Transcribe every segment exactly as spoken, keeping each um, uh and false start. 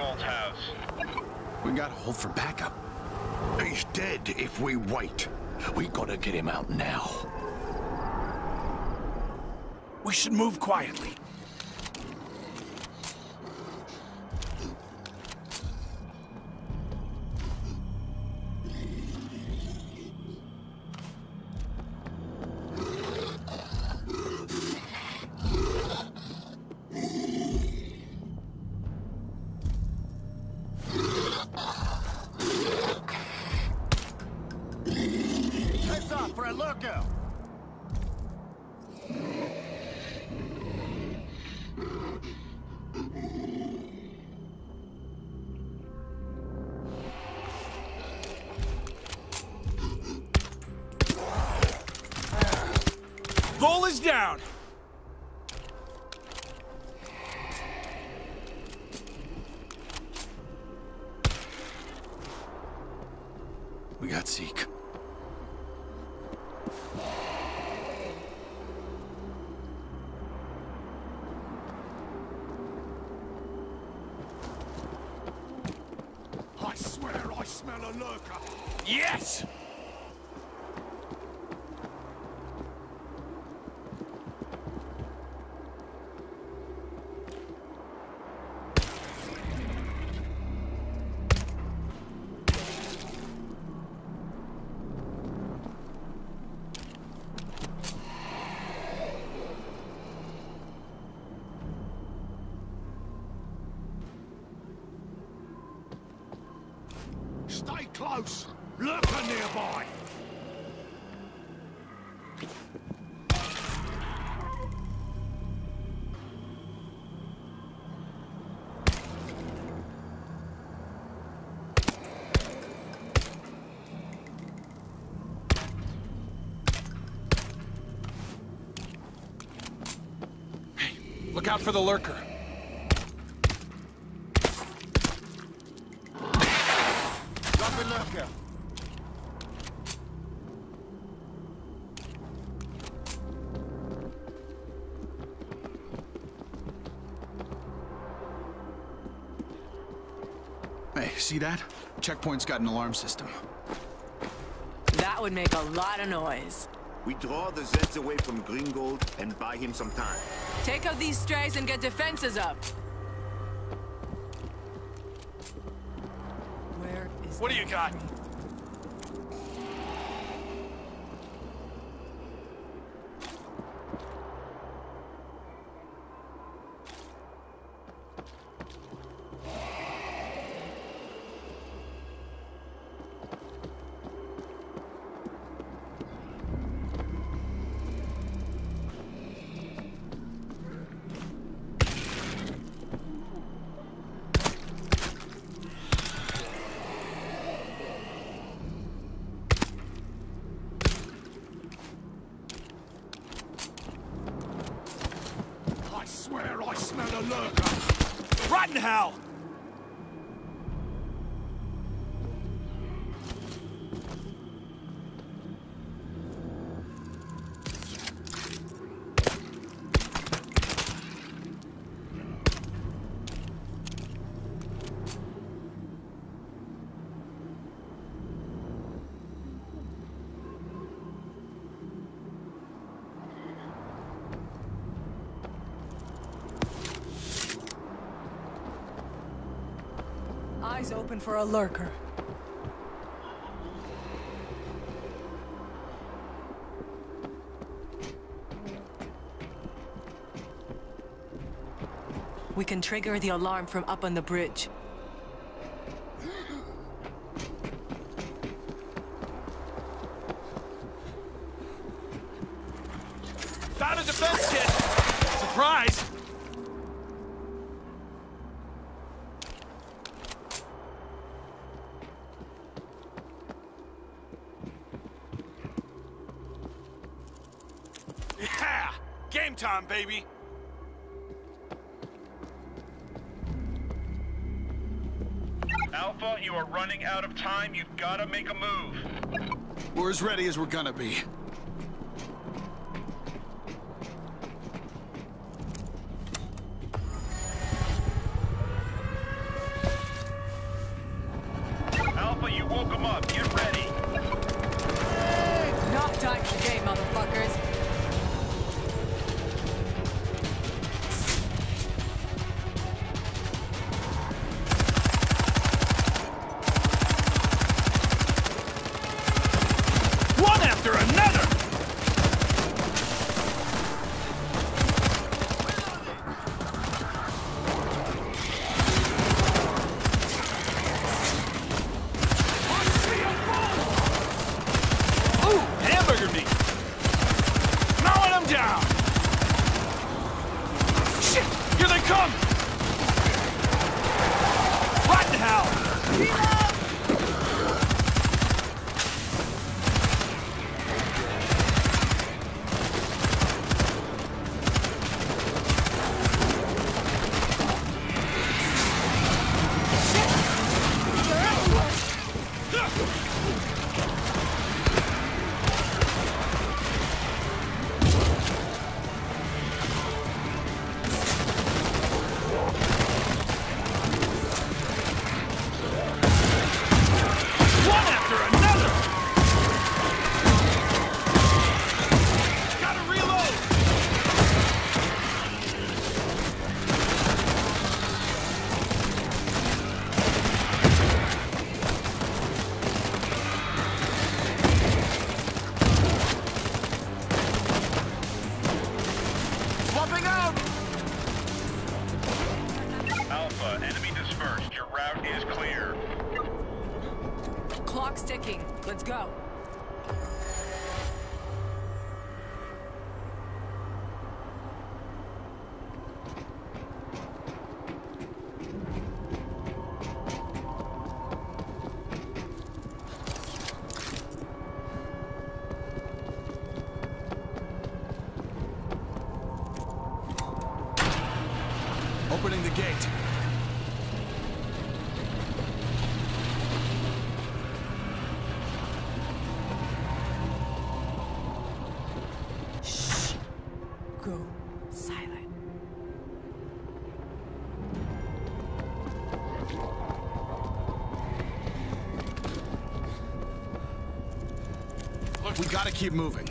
Gringold has? We gotta hold for backup. He's dead if we wait. We gotta get him out now. We should move quietly. Heads up for a lurker! Goal is down! We got Zeke. I swear I smell a lurker! Yes! Stay close! Lurker nearby! Look out for the lurker. Drop a lurker! Hey, see that? Checkpoint's got an alarm system. That would make a lot of noise. We draw the Zeds away from Gringold and buy him some time. Take out these strays and get defenses up. Where is What do you got? I swear I smell a lurker! Rotten hell! Eyes open for a lurker. We can trigger the alarm from up on the bridge. Found a defense kit! Surprise! Yeah! Game time, baby! Alpha, you are running out of time. You've got to make a move. We're as ready as we're gonna be. come! Right in hell! Reload! Alpha, enemy dispersed. Your route is clear. Clock's ticking. Let's go. Opening the gate. Shh. Go silent. We gotta keep moving.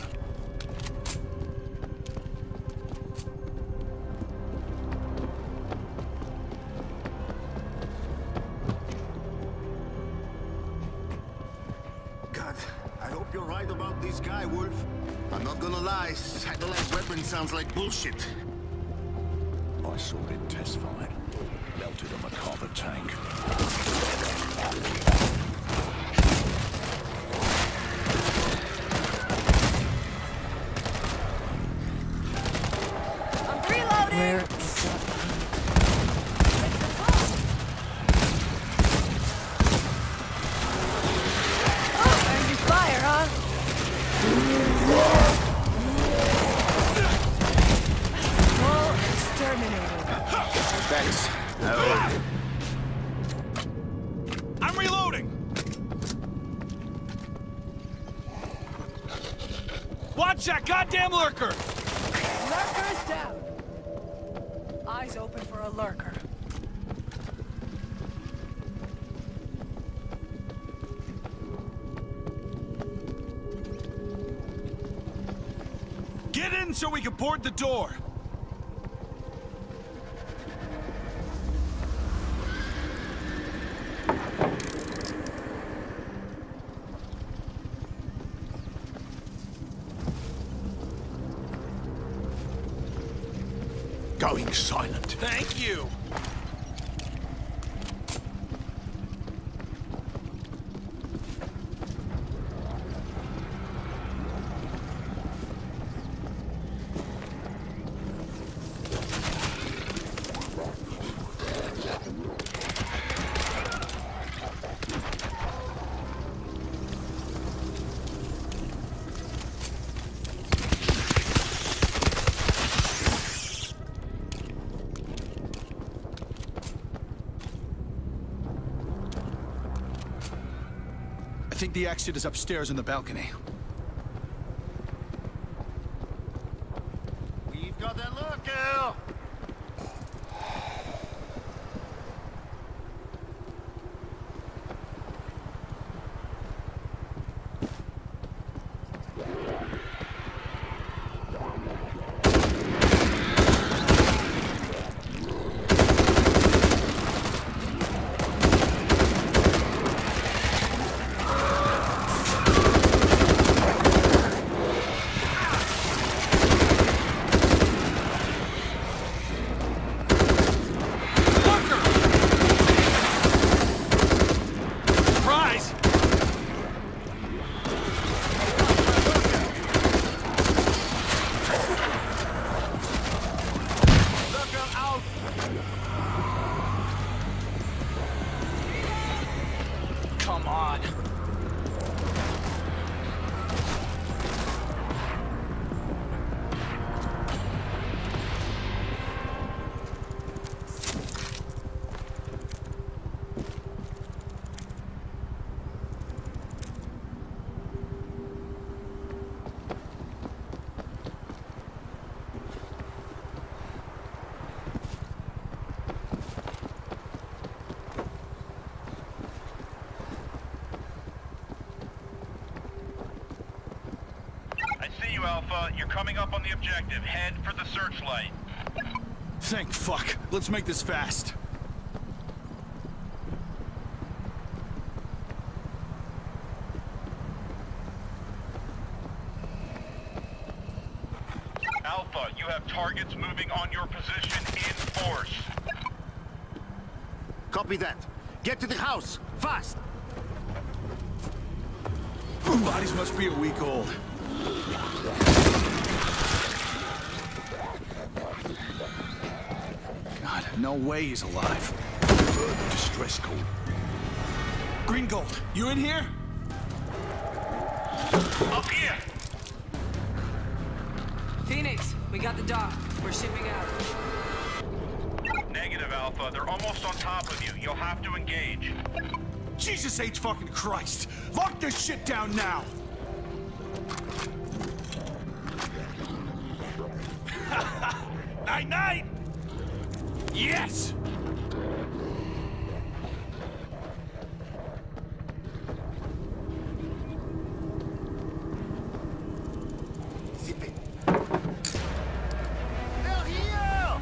God, I hope you're right about this guy, Wolf. I'm not gonna lie, satellite weapon sounds like bullshit. I saw it test fire. Melted a macabre tank. I'm reloading! Where is fire, huh? Full exterminated. Thanks. I'm reloading! Watch that goddamn lurker! Lurker's down. Eyes open for a lurker. Get in so we can board the door! Going silent. Thank you! I think the exit is upstairs in the balcony. We've got a lurker! Come on. Alpha, you're coming up on the objective. Head for the searchlight. Thank fuck. Let's make this fast. Alpha, you have targets moving on your position in force. Copy that. Get to the house, fast! Bodies must be a week old. God, no way he's alive. Distress call. Green Gold, you in here? Up here! Phoenix, we got the dock. We're shipping out. Negative, Alpha. They're almost on top of you. You'll have to engage. Jesus H fucking Christ! Lock this shit down now! Night night! Yes! Zip it. They're here!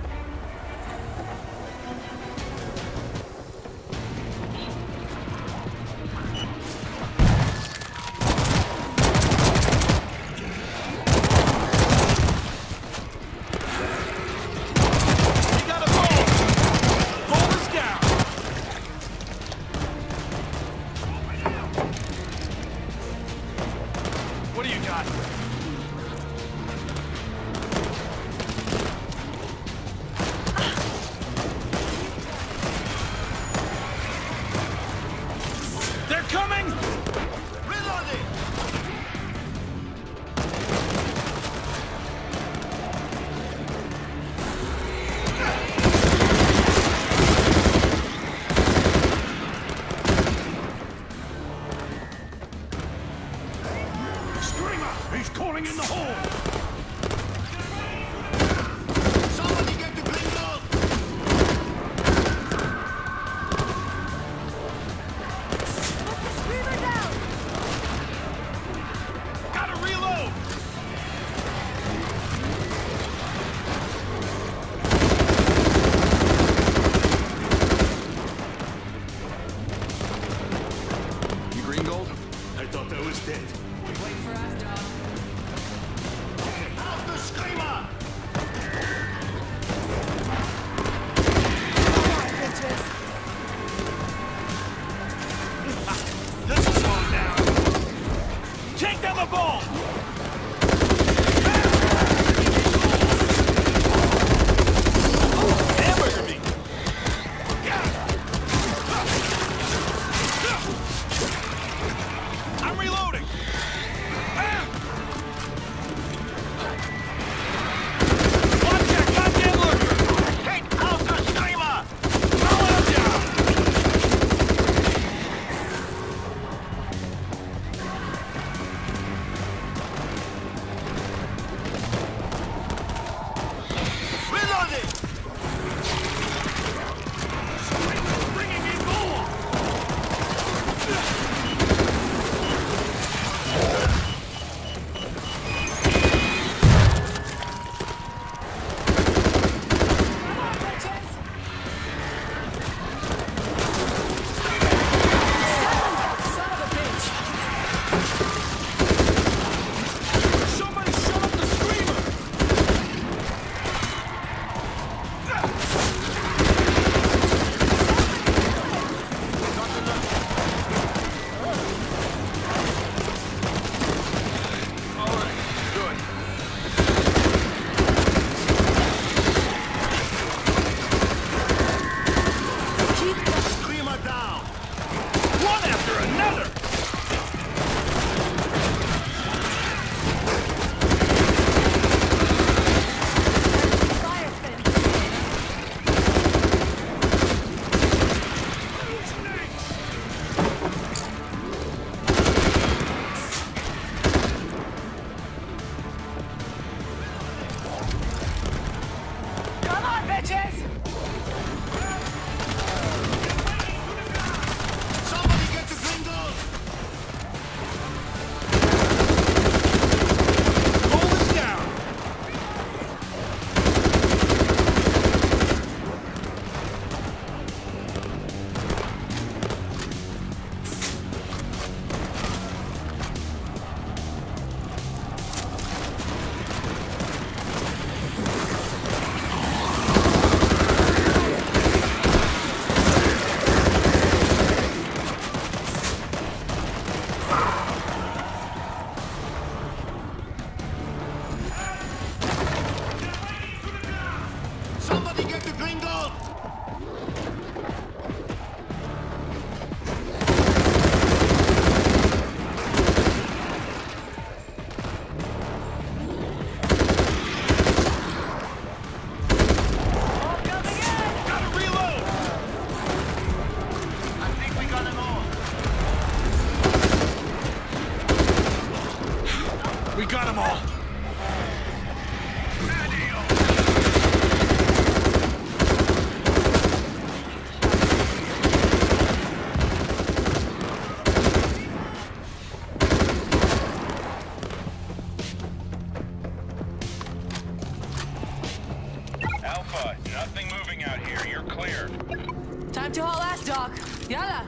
Nothing moving out here. You're clear. Time to haul ass, Doc. Yalla.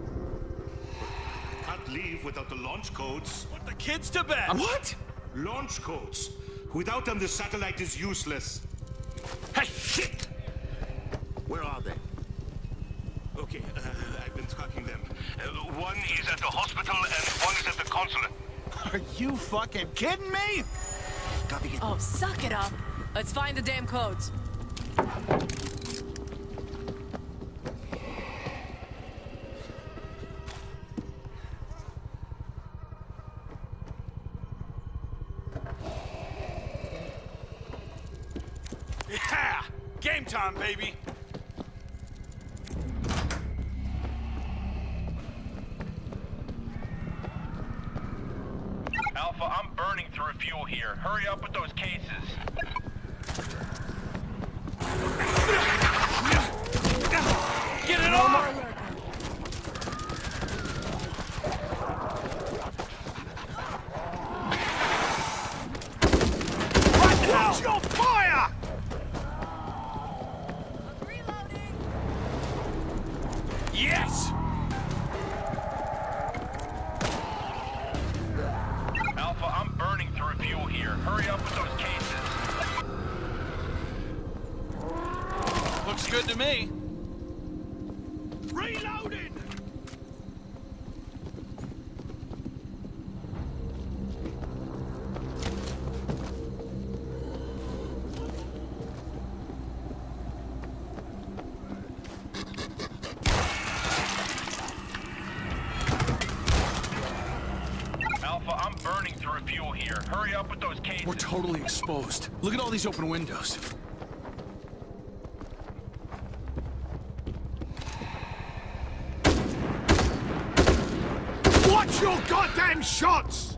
Can't leave without the launch codes. Put the kids to bed. What? Launch codes. Without them, the satellite is useless. Hey, shit! Where are they? Okay, uh, I've been tracking them. Uh, one is at the hospital and one is at the consulate. Are you fucking kidding me? Gotta get... Oh, suck it up. Let's find the damn codes. Yeah! Game time, baby! Alpha, I'm burning through fuel here. Hurry up with those cases. Get it off! What now? Watch your fire! Reloading. Yes! Alpha, I'm burning through fuel here. Hurry up with those cases. Looks good to me. Reloading! Alpha, I'm burning through fuel here. Hurry up with those cases. We're totally exposed. Look at all these open windows. Watch your goddamn shots!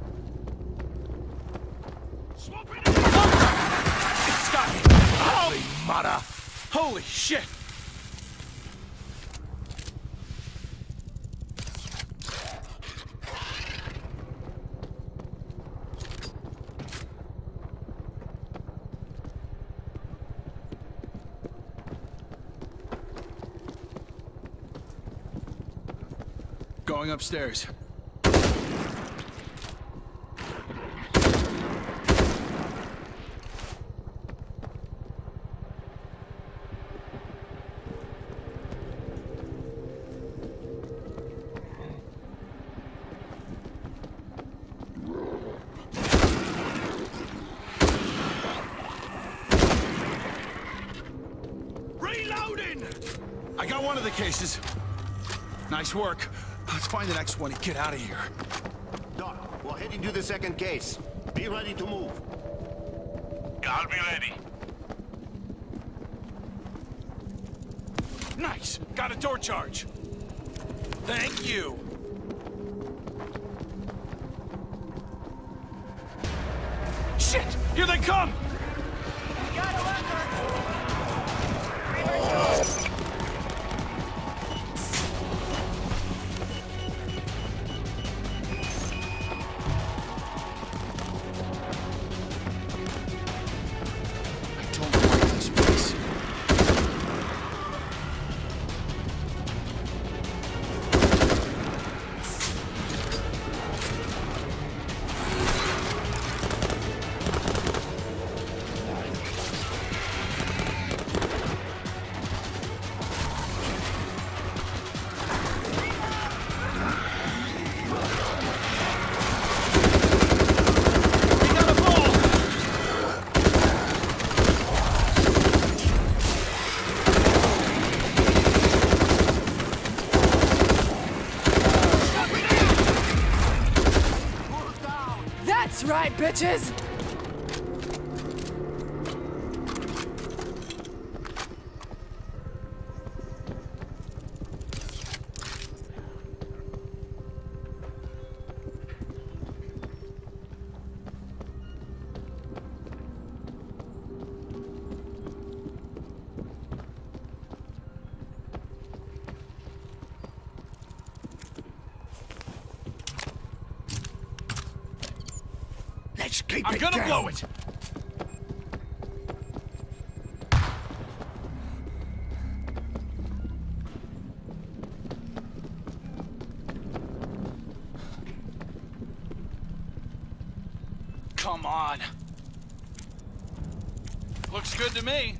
Swap it in! It's got me! Holy mother! Holy shit! Going upstairs. Reloading! I got one of the cases. Nice work. Let's find the next one and get out of here. Doc, we're heading to the second case. Be ready to move. Yeah, I'll be ready. Nice! Got a door charge. Thank you. Shit! Here they come! Got a lever. I don't like this place. We got a ball! That's right, bitches! Let's keep I'm it gonna down. blow it! come on. Looks good to me.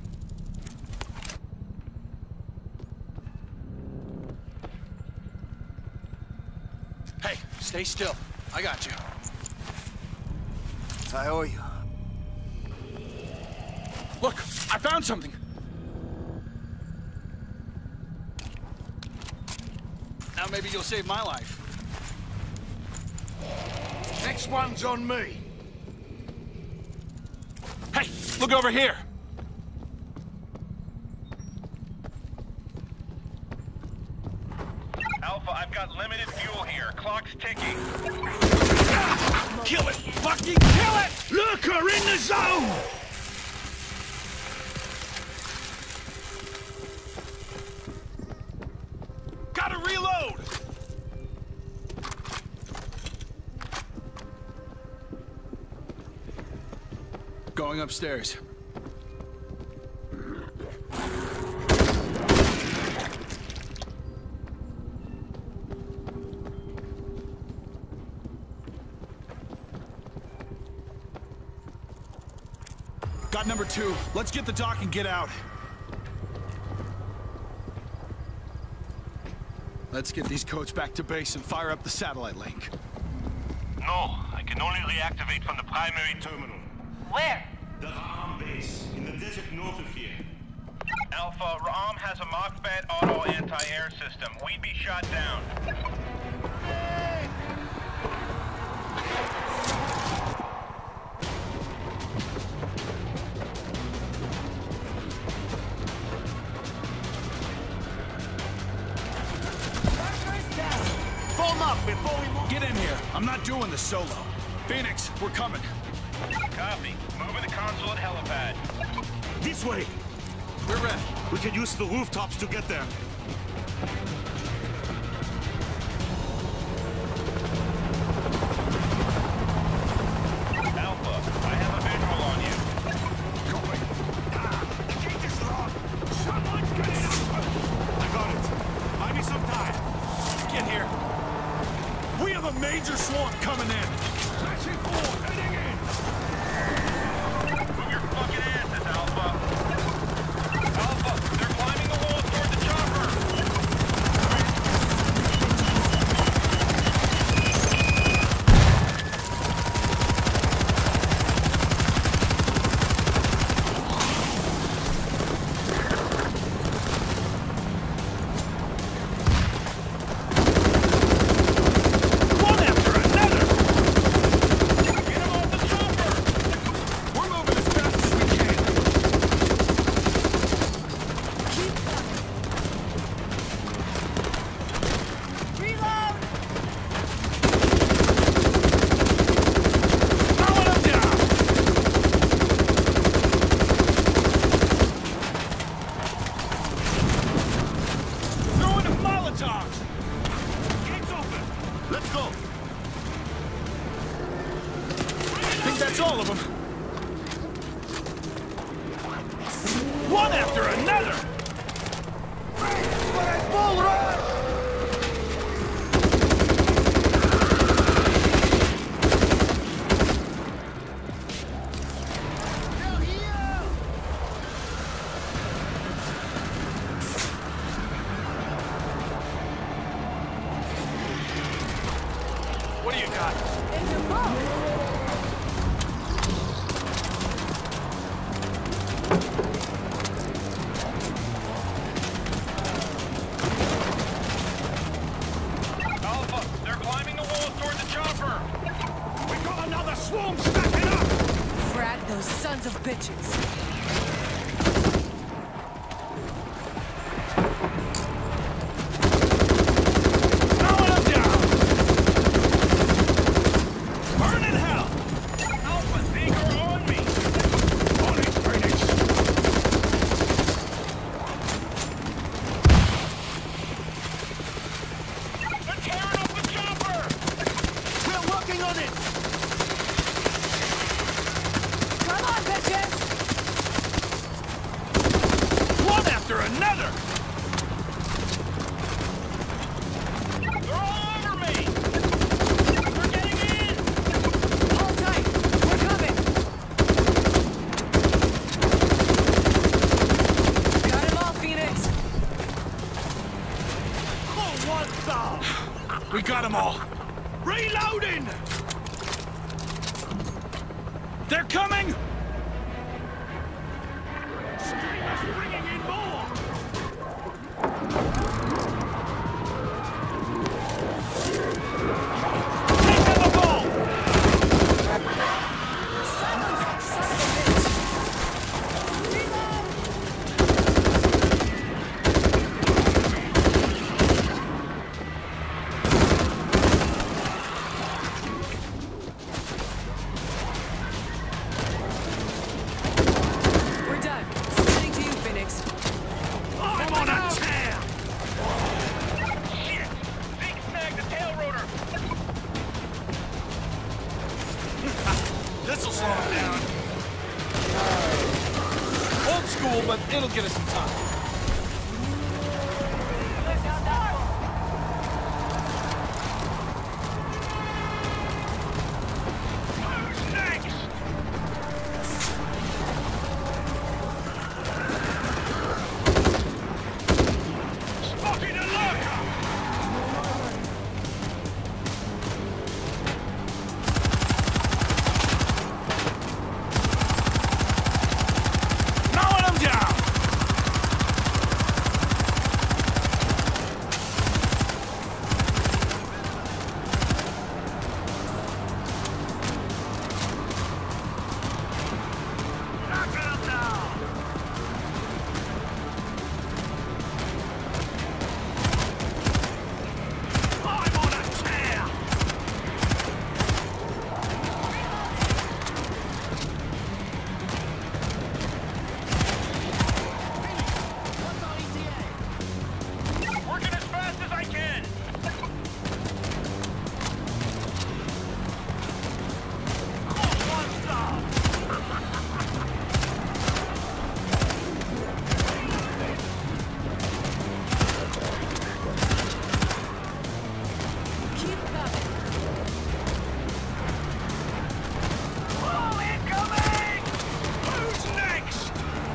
Hey, stay still. I got you. I owe you. Look, I found something. Now maybe you'll save my life. Next one's on me. Hey, look over here. Alpha, I've got limited fuel here. Clock's ticking. Kill it! Fucking kill it! Lurker in the zone! Gotta reload! Going upstairs. Got number two. Let's get the dock and get out. Let's get these codes back to base and fire up the satellite link. No, I can only reactivate from the primary Terminal. Where? The Ram base, in the desert north of here. Alpha, Ram has a Machbat auto anti-air system. We'd be shot down. Form up before we move. Get in here. I'm not doing this solo. Phoenix, we're coming. Copy. Moving the console at helipad. This way! We're ready. We can use the rooftops to get there. Alpha, I have a visual on you. Going. Ah, the gate is locked! Someone's getting out! I got it. Buy me some time. Get here. We have a major swarm coming in. Flashing forward, heading in! Move your fucking asses, Alpha. Alpha, they're climbing the wall toward the chopper. One after another! Get him off the chopper! We're moving as fast as we can. Reload! Throwing them down! Throwing a Molotov! Gate's open! Let's go. I think that's all of them. One after another! Bull run! What do you got? It's a boat! Alpha, they're climbing the wall toward the chopper. We got another swarm stacking up! Frag those sons of bitches. Throwing them down! Burn in hell! Alpha, they are on me. On it, Phoenix! They're tearing up the chopper. We're working on it. Come on, bitches! One after another! They're all over me. They're getting in. Hold tight! We're coming! monster! We got them all. Reloading! They're coming! Screamer's bringing in more! Take them the ball! Silence that son of a bitch! Reload! We're done. Switching to you, Phoenix. I'm on a tear! Shit! Zeke snagged the tail rotor! This'll slow them down. Old school, but it'll get us some time. Who's next? Spotted a lurker! Mowing them down! Knock them down! I'm on a tear! Working as fast as I can! Keep coming. Oh, incoming! Who's next?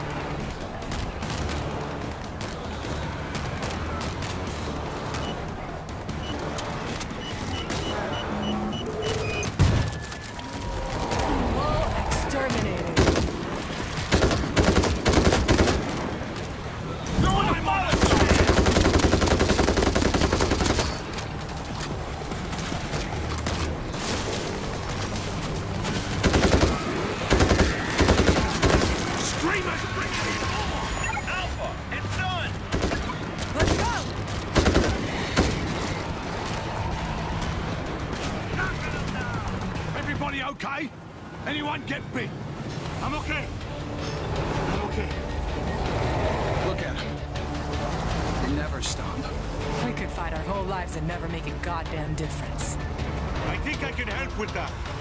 All exterminated. I'm on a Screamer's bringing in more! Alpha, it's done! Let's go! Knocking them down! Everybody okay? Anyone get bit? I'm okay. I'm okay. Look at them. They never stop. We could fight our whole lives and never make a goddamn difference. I think I can help with that.